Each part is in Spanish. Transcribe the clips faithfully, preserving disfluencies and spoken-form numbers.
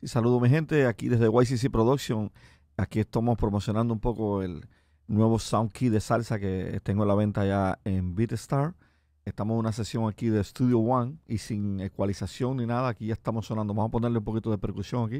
Y saludo mi gente aquí desde Y C C Production. Aquí estamos promocionando un poco el nuevo Sound Key de salsa que tengo a la venta ya en BeatStar. Estamos en una sesión aquí de Studio One y sin ecualización ni nada. Aquí ya estamos sonando. Vamos a ponerle un poquito de percusión aquí.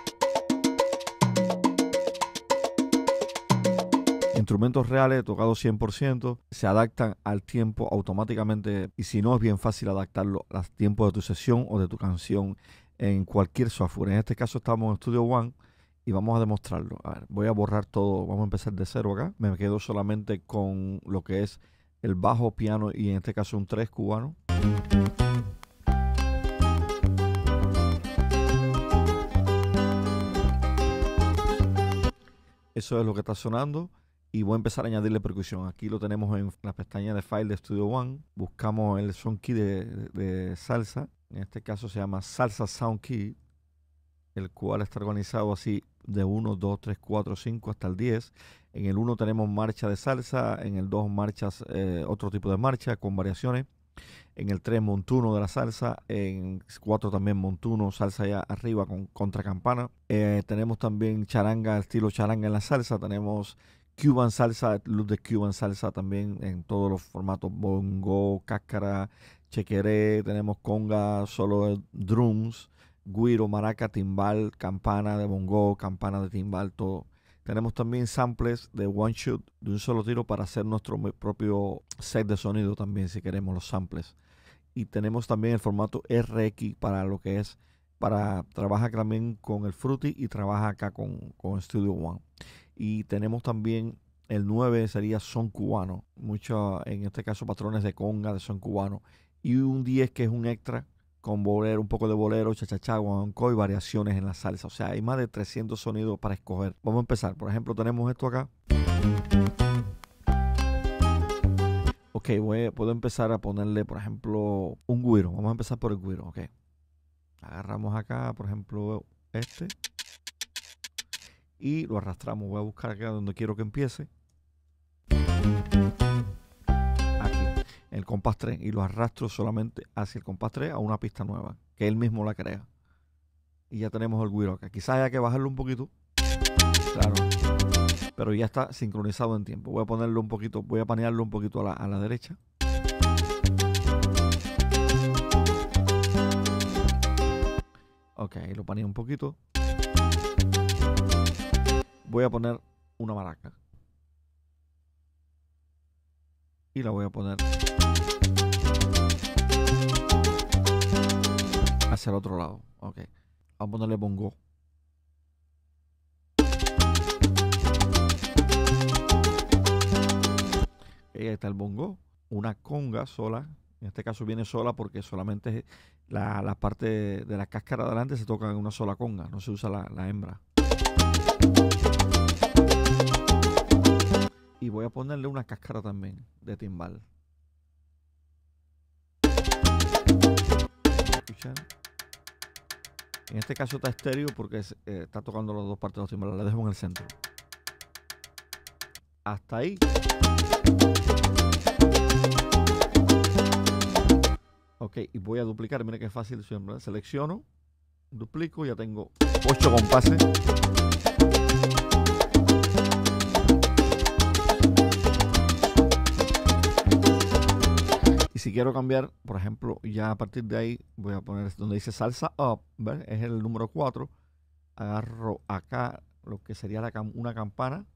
Instrumentos reales, tocados cien por ciento, se adaptan al tiempo automáticamente y si no es bien fácil adaptarlo al tiempo de tu sesión o de tu canción en cualquier software. En este caso estamos en Studio One y vamos a demostrarlo. A ver, voy a borrar todo, vamos a empezar de cero acá. Me quedo solamente con lo que es el bajo, piano y en este caso un tres cubano. Eso es lo que está sonando. Y voy a empezar a añadirle percusión. Aquí lo tenemos en la pestaña de file de Studio One. Buscamos el Sound Key de, de, de salsa. En este caso se llama Salsa Sound Key, el cual está organizado así de uno, dos, tres, cuatro, cinco hasta el diez. En el uno tenemos marcha de salsa. En el dos marchas, eh, otro tipo de marcha con variaciones. En el tres montuno de la salsa. En cuatro también montuno, salsa ya arriba con contracampana. Eh, tenemos también charanga, estilo charanga en la salsa. Tenemos Cuban salsa, luz de Cuban salsa también en todos los formatos, bongo, cáscara, chequeré, tenemos conga, solo drums, güiro, maraca, timbal, campana de bongo, campana de timbal, todo. Tenemos también samples de one shot, de un solo tiro para hacer nuestro propio set de sonido también si queremos los samples. Y tenemos también el formato R X para lo que es, para trabajar también con el Fruity y trabaja acá con, con Studio One. Y tenemos también el nueve sería son cubano, mucho en este caso patrones de conga de son cubano. Y un diez que es un extra con bolero, un poco de bolero, chachachá, guaguancó y variaciones en la salsa. O sea, hay más de trescientos sonidos para escoger. Vamos a empezar. Por ejemplo, tenemos esto acá. Ok, voy, puedo empezar a ponerle, por ejemplo, un güiro. Vamos a empezar por el güiro, ok. Agarramos acá, por ejemplo, este. Y lo arrastramos. Voy a buscar acá donde quiero que empiece. Aquí, en el compás tres. Y lo arrastro solamente hacia el compás tres a una pista nueva, que él mismo la crea. Y ya tenemos el güiro acá. Quizás haya que bajarlo un poquito. Claro. Pero ya está sincronizado en tiempo. Voy a ponerlo un poquito, voy a panearlo un poquito a la, a la derecha. Ok, lo paneo un poquito. Voy a poner una maraca. Y la voy a poner hacia el otro lado. Ok. Vamos a ponerle bongo. Ahí está el bongo. Una conga sola. En este caso viene sola porque solamente la, la parte de la cáscara de adelante se toca en una sola conga. No se usa la, la hembra. Y voy a ponerle una cáscara también de timbal. ¿Escuchan? En este caso está estéreo porque es, eh, está tocando las dos partes de los timbales. La dejo en el centro. Hasta ahí. Ok, y voy a duplicar. Mira qué fácil. Selecciono, duplico, ya tengo ocho compases. Y si quiero cambiar, por ejemplo, ya a partir de ahí voy a poner donde dice salsa up, ¿ves? Es el número cuatro. Agarro acá lo que sería la, una campana.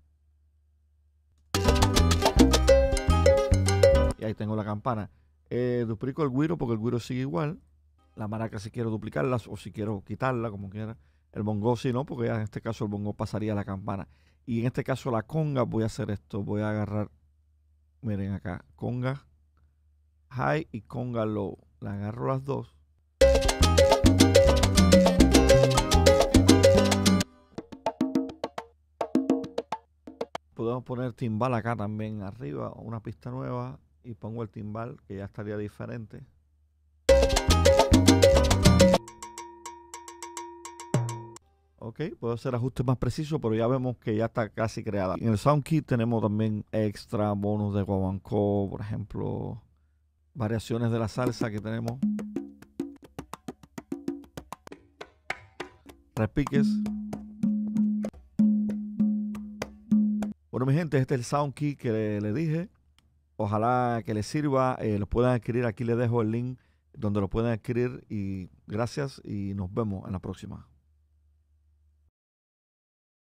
Y ahí tengo la campana. Eh, duplico el güiro porque el güiro sigue igual. La maraca si quiero duplicarla o si quiero quitarla, como quiera. El bongo si no, porque ya en este caso el bongo pasaría a la campana. Y en este caso la conga voy a hacer esto. Voy a agarrar, miren acá, conga high y conga low. La agarro las dos. Podemos poner timbal acá también arriba, una pista nueva. Y pongo el timbal, que ya estaría diferente. Ok, puedo hacer ajustes más precisos, pero ya vemos que ya está casi creada. En el Sound Kit tenemos también extra bonus de guaguancó, por ejemplo, variaciones de la salsa que tenemos. repiques. Bueno, mi gente, este es el Sound Key que le, le dije. Ojalá que les sirva. Eh, lo puedan adquirir. Aquí les dejo el link donde lo pueden adquirir. Y gracias y nos vemos en la próxima.